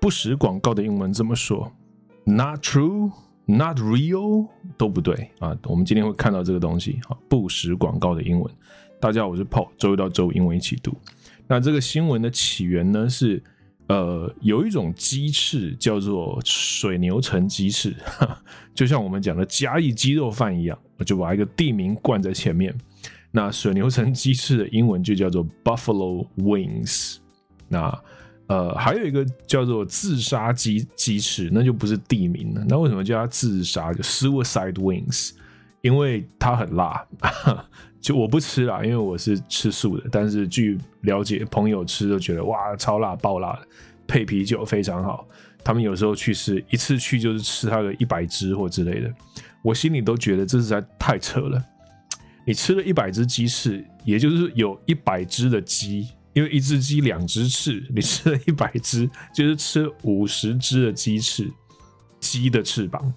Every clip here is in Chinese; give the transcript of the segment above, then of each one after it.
不实广告的英文怎么说 ？Not true, not real 都不对啊。我们今天会看到这个东西，不实广告的英文。大家好，我是 Paul， 周一到周五英文一起读。那这个新闻的起源呢是，有一种鸡翅叫做水牛城鸡翅，就像我们讲的嘉义鸡肉饭一样，我就把一个地名冠在前面。那水牛城鸡翅的英文就叫做 Buffalo Wings。那还有一个叫做自杀鸡翅，那就不是地名了。那为什么叫它自杀？就 Suicide Wings， 因为它很辣。就我不吃啦，因为我是吃素的。但是据了解，朋友吃都觉得哇，超辣爆辣的，配啤酒非常好。他们有时候去吃，一次去就是吃它个100只或之类的。我心里都觉得这实在太扯了。你吃了100只鸡翅，也就是有100只的鸡。因为一只鸡2只翅，你吃了100只，就是吃50只的鸡翅，鸡的翅膀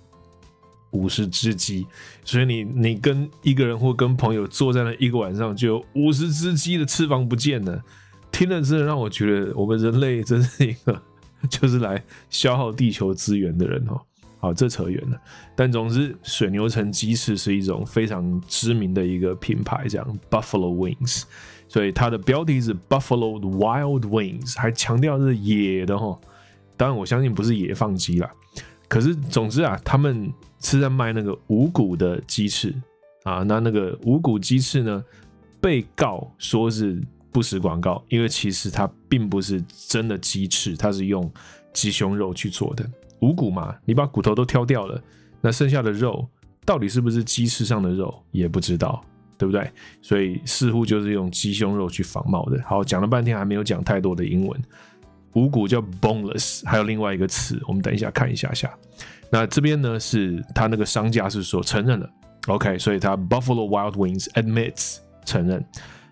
，50只鸡，所以你跟一个人或跟朋友坐在那一个晚上，就有50只鸡的翅膀不见了。听了真的让我觉得，我们人类真是一个就是来消耗地球资源的人哦。好，这扯远了。但总之，水牛城鸡翅是一种非常知名的一个品牌，这样 Buffalo Wings。所以它的标题是 Buffalo Wild Wings， 还强调是野的齁。当然我相信不是野放鸡啦。可是总之啊，他们是在卖那个无骨的鸡翅啊。那个无骨鸡翅呢，被告说是不实广告，因为其实它并不是真的鸡翅，它是用鸡胸肉去做的。无骨嘛，你把骨头都挑掉了，那剩下的肉到底是不是鸡翅上的肉也不知道。对不对？所以似乎就是用鸡胸肉去仿冒的。好，讲了半天还没有讲太多的英文。无骨叫 boneless， 还有另外一个词，我们等一下看一下下。那这边呢是他那个商家是说承认了 ，OK， 所以他 Buffalo Wild Wings admits 承认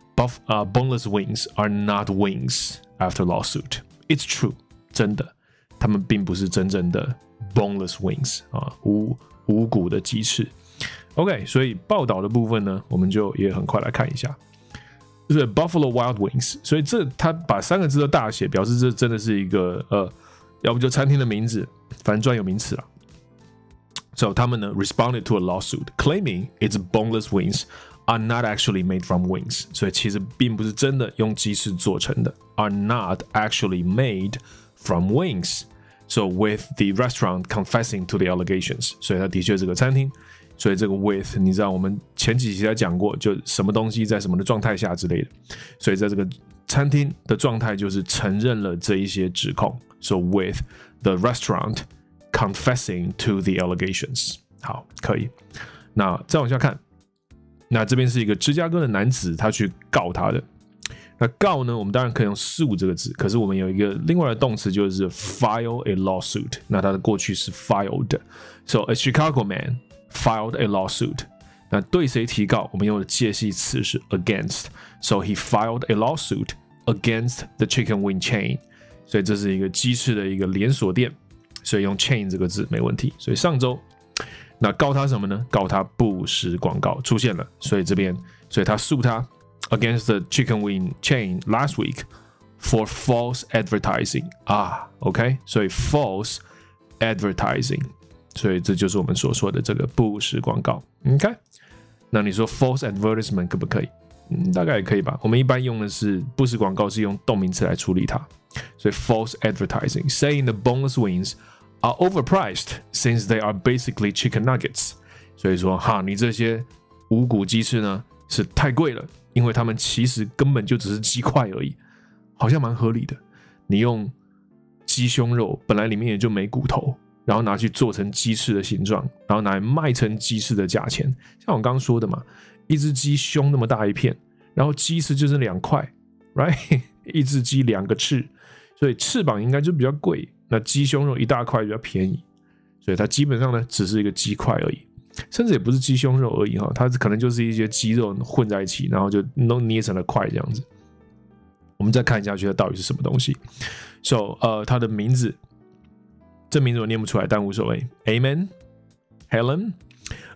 boneless wings are not wings after lawsuit. It's true， 真的，他们并不是真正的 boneless wings 啊，无骨的鸡翅。OK， 所以报道的部分呢，我们就也很快来看一下，就是 Buffalo Wild Wings， 所以他把3个字都大写，表示这真的是一个要不就餐厅的名字，反正专有名词啦。So 他们呢 responded to a lawsuit claiming its boneless wings are not actually made from wings， 所以其实并不是真的用鸡翅做成的 ，are not actually made from wings。So with the restaurant confessing to the allegations， 所以它的确是个餐厅。所以这个 with 你知道我们前几期才讲过，就什么东西在什么的状态下之类的。所以在这个餐厅的状态就是承认了这一些指控。So with the restaurant confessing to the allegations， 好，可以。那再往下看，那这边是一个芝加哥的男子，他去告他的。那告呢，我们当然可以用 sue 这个字，可是我们有一个另外的动词就是 file a lawsuit， 那它的过去是 filed。So a Chicago man filed a lawsuit， 那对谁提告？我们用的介系词是 against，so he filed a lawsuit against the chicken wing chain， 所以这是一个鸡翅的一个连锁店，所以用 chain 这个字没问题。所以上周那告他什么呢？告他不实广告出现了，所以他诉他 against the chicken wing chain last week for false advertising 啊 ，OK， 所以 false advertising。所以这就是我们所说的这个不实广告 ，OK？ 那你说 false advertisement 可不可以？大概也可以吧。我们一般用的是不实广告是用动名词来处理它，所以 false advertising saying the boneless wings are overpriced since they are basically chicken nuggets。所以说哈，你这些无骨鸡翅呢是太贵了，因为它们其实根本就只是鸡块而已，好像蛮合理的。你用鸡胸肉本来里面也就没骨头。然后拿去做成鸡翅的形状，然后拿来卖成鸡翅的价钱。像我刚刚说的嘛，一只鸡胸那么大一片，然后鸡翅就是2块 ，right？ 一只鸡2个翅，所以翅膀应该就比较贵。那鸡胸肉一大块比较便宜，所以它基本上呢只是一个鸡块而已，甚至也不是鸡胸肉而已哈，它可能就是一些鸡肉混在一起，然后就弄捏成了块这样子。我们再看一下，觉得到底是什么东西。So 它的名字我念不出来，但无所谓。Amen, Helen,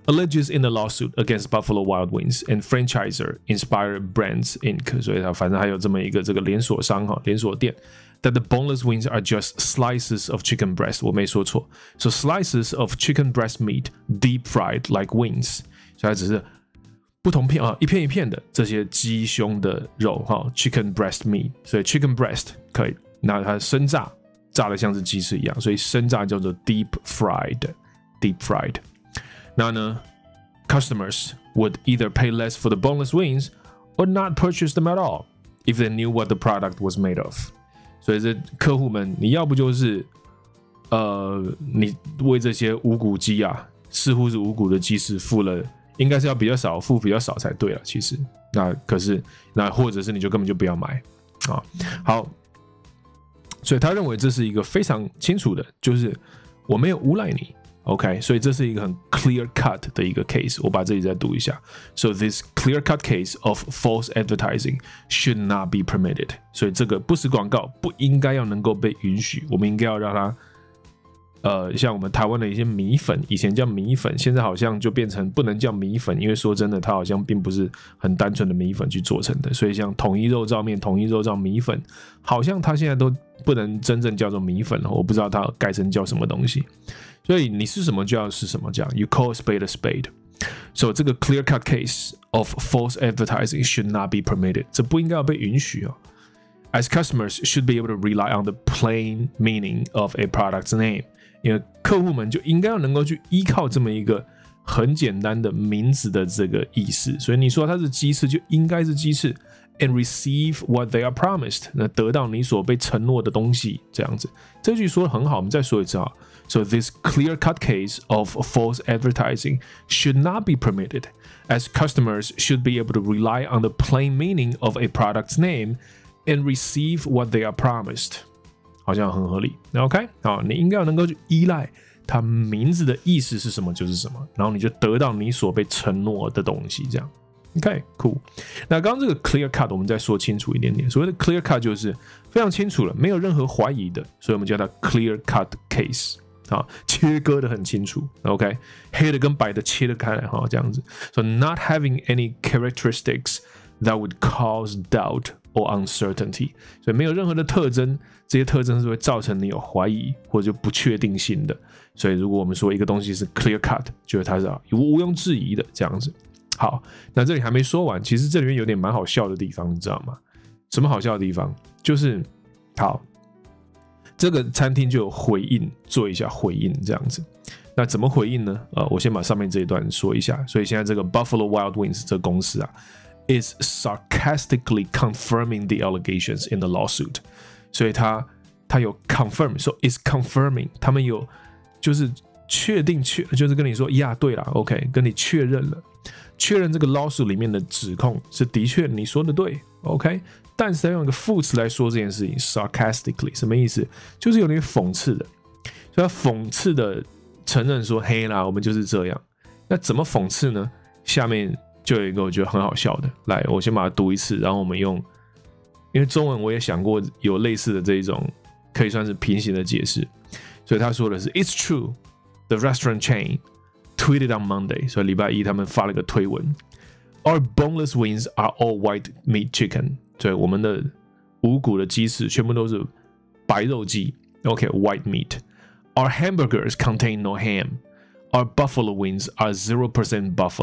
alleges in the lawsuit against Buffalo Wild Wings and franchisor Inspired Brands Inc. 所以它反正还有这么一个这个连锁商哈，连锁店。That the boneless wings are just slices of chicken breast. 我没说错。So slices of chicken breast meat, deep fried like wings. 所以它只是不同片啊，一片一片的这些鸡胸的肉哈 ，chicken breast meat。所以 chicken breast 可以，那它生炸，炸的像是鸡翅一样，所以生炸叫做 deep fried。deep fried。那呢 ，customers would either pay less for the boneless wings or not purchase them at all if they knew what the product was made of。所以这客户们，你要不就是你为这些无骨鸡啊，似乎是无骨的鸡翅付了，应该是要比较少，付比较少才对了。其实，那可是那或者是你就根本就不要买啊。好，所以他认为这是一个非常清楚的，就是我没有诬赖你。OK， 所以这是一个很 clear cut 的一个 case， 我把这里再读一下。So this clear cut case of false advertising should not be permitted。所以这个不实广告不应该要能够被允许，我们应该要让它，像我们台湾的一些米粉，以前叫米粉，现在好像就变成不能叫米粉，因为说真的，它好像并不是很单纯的米粉去做成的。所以像统一肉燥面、统一肉燥米粉，好像它现在都不能真正叫做米粉了，我不知道它改成叫什么东西。所以你是什么就要是什么，这样 You call a spade a spade。So 这个 clear cut case of false advertising should not be permitted。这不应该要被允许哦。As customers should be able to rely on the plain meaning of a product's name。因为客户们就应该要能够去依靠这么一个很简单的名字的这个意思。所以你说它是鸡翅，就应该是鸡翅。And receive what they are promised。那得到你所被承诺的东西，这样子。这句说得很好，我们再说一次啊。So this clear-cut case of false advertising should not be permitted, as customers should be able to rely on the plain meaning of a product's name and receive what they are promised。好像很合理。OK， 好，你应该要能够去依赖它名字的意思是什么就是什么，然后你就得到你所被承诺的东西，这样。OK， cool。那刚刚这个 clear cut 我们再说清楚一点点。所谓的 clear cut 就是非常清楚了，没有任何怀疑的，所以我们叫它 clear cut case。啊，切割的很清楚 ，OK， 黑的跟白的切得开来哈，这样子。So not having any characteristics that would cause doubt or uncertainty， 所以没有任何的特征，这些特征是会造成你有怀疑或者就不确定性的。所以如果我们说一个东西是 clear cut， 就是它是毋庸置疑的这样子。好，那这里还没说完，其实这里面有点蛮好笑的地方，你知道吗？什么好笑的地方？就是好。这个餐厅就有回应，做一下回应这样子。那怎么回应呢？我先把上面这一段说一下。所以现在这个 Buffalo Wild Wings 这个公司啊 ，is sarcastically confirming the allegations in the lawsuit。所以它有 confirm，so is confirming， 他们有就是确定就是跟你说呀，对啦 ，OK， 跟你确认了，确认这个 lawsuit 里面的指控是的确你说的对 ，OK。但是要用一个副词来说这件事情 ，sarcastically 什么意思？就是有点讽刺的，所以他讽刺的承认说：“嘿啦，我们就是这样。”那怎么讽刺呢？下面就有一个我觉得很好笑的，来，我先把它读一次，然后我们用，因为中文我也想过有类似的这一种可以算是平行的解释，所以他说的是 ：“It's true, the restaurant chain tweeted on Monday。”所以礼拜一他们发了个推文 ：“Our boneless wings are all white meat chicken。”所以我们的无骨的鸡翅全部都是白肉鸡 ，OK，white meat。Our hamburgers contain no ham. Our buffalo wings are 0% buffalo 。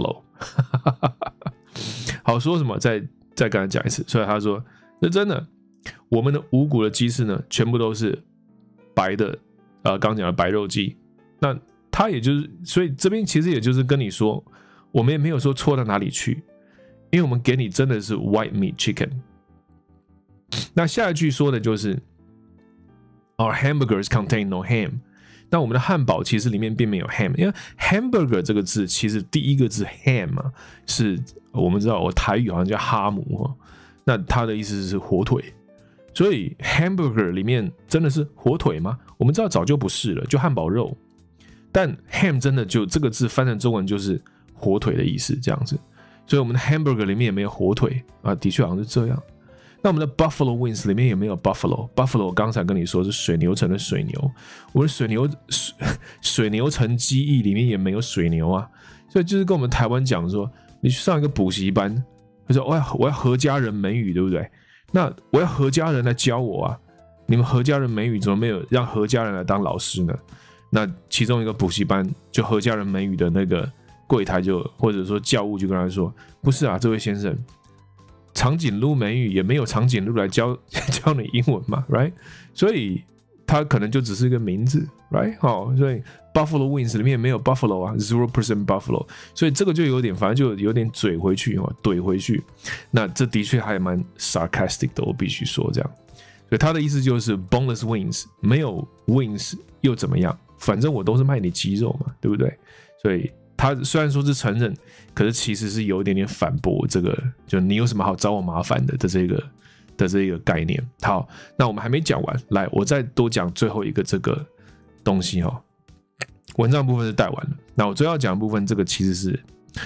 好，说什么？再跟他讲一次。所以他说，那真的，我们的无骨的鸡翅呢，全部都是白的，刚讲的白肉鸡。那他也就是，所以这边其实也就是跟你说，我们也没有说错到哪里去，因为我们给你真的是 white meat chicken。那下一句说的就是 Our hamburgers contain no ham。 那我们的汉堡其实里面并没有 ham， 因为 hamburger 这个字其实第一个字 ham 啊，是我们知道我台语好像叫哈姆，那它的意思是火腿，所以 hamburger 里面真的是火腿吗？我们知道早就不是了，就汉堡肉。但 ham 真的就这个字翻成中文就是火腿的意思，这样子。所以我们的 hamburger 里面也没有火腿啊，的确好像是这样。那我们的 Buffalo Wings 里面也没有 Buffalo。Buffalo 我刚才跟你说是水牛城的水牛，我的水牛城记忆里面也没有水牛啊， 所以就是跟我们台湾讲说，你去上一个补习班，就说我要何家人美语，对不对？那我要何家人来教我啊？你们何家人美语怎么没有让何家人来当老师呢？那其中一个补习班就何家人美语的那个柜台就或者说教务就跟他说，不是啊，这位先生，长颈鹿美语也没有长颈鹿来教你英文嘛 ，right？ 所以它可能就只是一个名字 ，right？ 好，所以 Buffalo Wings 里面没有 Buffalo 啊 ，0% Buffalo， 所以这个就有点，反正就有点怼回去，怼回去。那这的确还蛮 sarcastic 的，我必须说这样。所以他的意思就是 boneless wings 没有 wings 又怎么样？反正我都是卖你鸡肉嘛，对不对？所以他虽然说是承认，可是其实是有一点点反驳这个，就你有什么好找我麻烦的这个概念。好，那我们还没讲完，来，我再多讲最后一个这个东西哈。文章部分是带完了，那我最要讲的部分，这个其实是，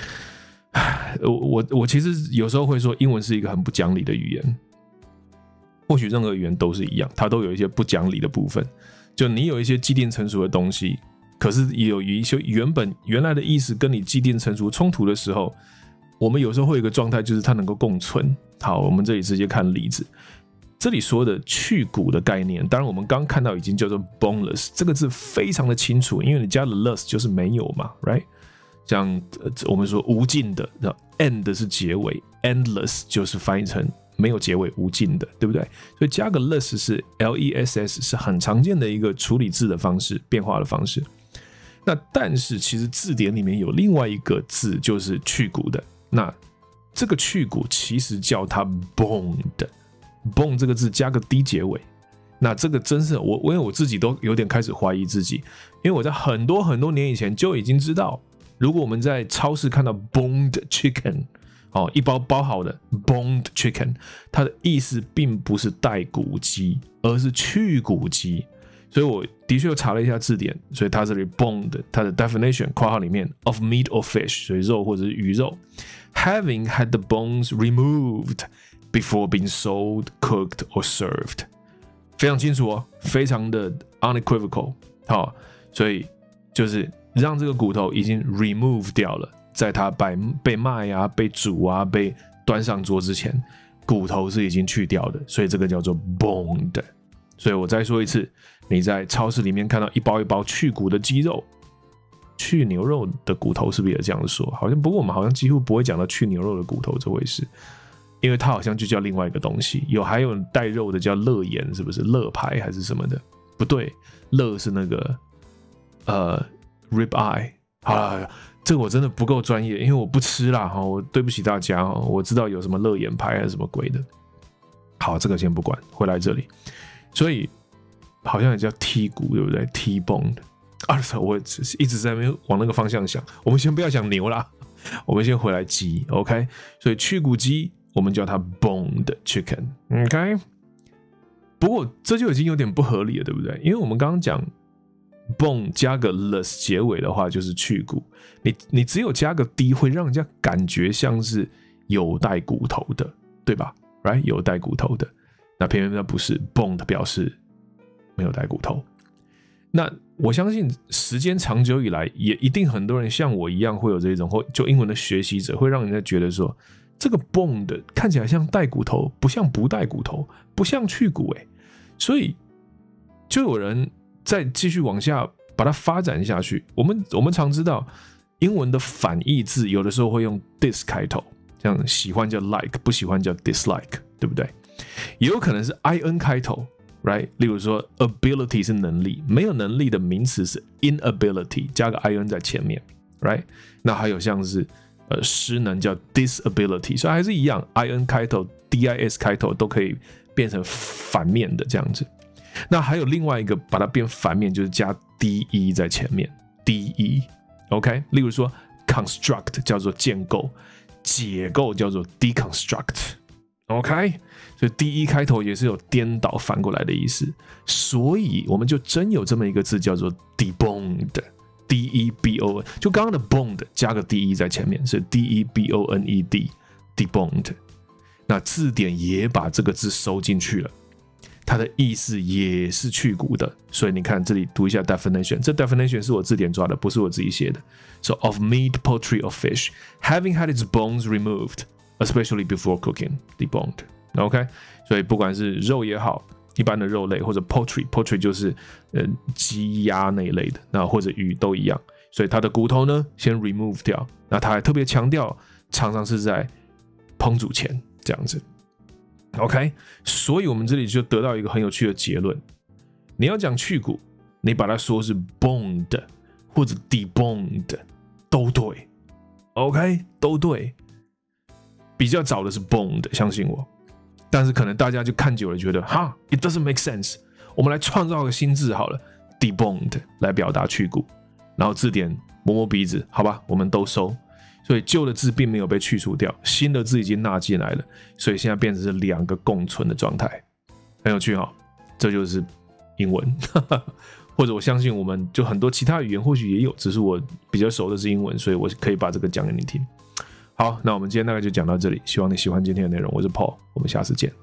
我其实有时候会说，英文是一个很不讲理的语言。或许任何语言都是一样，它都有一些不讲理的部分。就你有一些既定成熟的东西，可是有一些原来的意思跟你既定成熟冲突的时候，我们有时候会有一个状态，就是它能够共存。好，我们这里直接看例子。这里说的去骨的概念，当然我们刚看到已经叫做 boneless 这个字非常的清楚，因为你加了 less 就是没有嘛 ，right？ 像我们说无尽的 ，end 是结尾 ，endless 就是翻译成没有结尾无尽的，对不对？所以加个 less 是 less 是很常见的一个处理字的方式，变化的方式。那但是其实字典里面有另外一个字就是去骨的，那这个去骨其实叫它 boned。bone 这个字加个 d 结尾，那这个真是因为我自己都有点开始怀疑自己，因为我在很多很多年以前就已经知道，如果我们在超市看到 boned chicken， 一包包好的 boned chicken， 它的意思并不是带骨鸡，而是去骨鸡。所以我的确又查了一下字典，所以它这里 boned 它的 definition 括号里面 of meat or fish， 所以肉或者是鱼肉 ，having had the bones removed。Before being sold, cooked or served， 非常清楚哦，非常的 unequivocal， 好，所以就是让这个骨头已经 remove 掉了，在它被卖啊、被煮啊、被端上桌之前，骨头是已经去掉的，所以这个叫做 boned。所以我再说一次，你在超市里面看到一包一包去骨的鸡肉，去牛肉的骨头是不是也这样说？好像不过我们好像几乎不会讲到去牛肉的骨头这回事。因为它好像就叫另外一个东西，还有带肉的叫肋眼，是不是肋排还是什么的？不对，肋是那个rib eye。好了，这个我真的不够专业，因为我不吃啦，我对不起大家，我知道有什么肋眼排还是什么鬼的。好，这个先不管，回来这里，所以好像也叫剔骨，对不对？T-bone 啊，我一直在那边往那个方向想。我们先不要讲牛啦，我们先回来鸡 ，OK？ 所以去骨鸡。我们叫它 boned chicken， OK？ 不过这就已经有点不合理了，对不对？因为我们刚刚讲 bone 加个 less 结尾的话，就是去骨。你只有加个 d， 会让人家感觉像是有带骨头的，对吧 ？Right？ 有带骨头的，那偏偏它不是 boned 表示没有带骨头。那我相信时间长久以来，也一定很多人像我一样会有这种，或就英文的学习者会让人家觉得说。这个 bone 的看起来像带骨头，不像不带骨头，不像去骨所以就有人再继续往下把它发展下去。我们常知道英文的反义字有的时候会用 dis 开头，像喜欢叫 like， 不喜欢叫 dislike， 对不对？也有可能是 in 开头 ，right？ 例如说 ability 是能力，没有能力的名词是 inability， 加个 in 在前面 ，right？ 那还有像是失能叫 disability， 所以还是一样 ，in 开头 dis 开头都可以变成反面的这样子。那还有另外一个把它变反面，就是加 de 在前面 de，OK？ 例如说 construct 叫做建构，解构叫做 deconstruct，OK？ 所以 de 开头也是有颠倒反过来的意思，所以我们就真有这么一个字叫做 deboned。D-E-B-O-N 就刚刚的 boned 加个 D-E 在前面是 D-E-B-O-N-E-D deboned， 那字典也把这个字收进去了。 它的意思也是去骨的。所以你看这里读一下 definition， 这 definition 是我字典抓的，不是我自己写的。So of meat, poultry or fish, having had its bones removed, especially before cooking, deboned. OK， 所以不管是肉也好，一般的肉类或者 poultry 就是鸡鸭那一类的，那或者鱼都一样。所以它的骨头呢，先 remove 掉。那他还特别强调，常常是在烹煮前这样子。OK， 所以我们这里就得到一个很有趣的结论：你要讲去骨，你把它说是 boned 或者 deboned 都对。OK， 都对。比较早的是 boned， 相信我。但是可能大家就看久了，觉得哈 ，it doesn't make sense。我们来创造个新字好了 ，deboned 来表达去骨。然后字典摸摸鼻子，好吧，我们都收。所以旧的字并没有被去除掉，新的字已经纳进来了，所以现在变成是两个共存的状态，很有趣哈。这就是英文，或者我相信我们就很多其他语言或许也有，只是我比较熟的是英文，所以我可以把这个讲给你听。好，那我们今天大概就讲到这里，希望你喜欢今天的内容。我是 Paul， 我们下次见。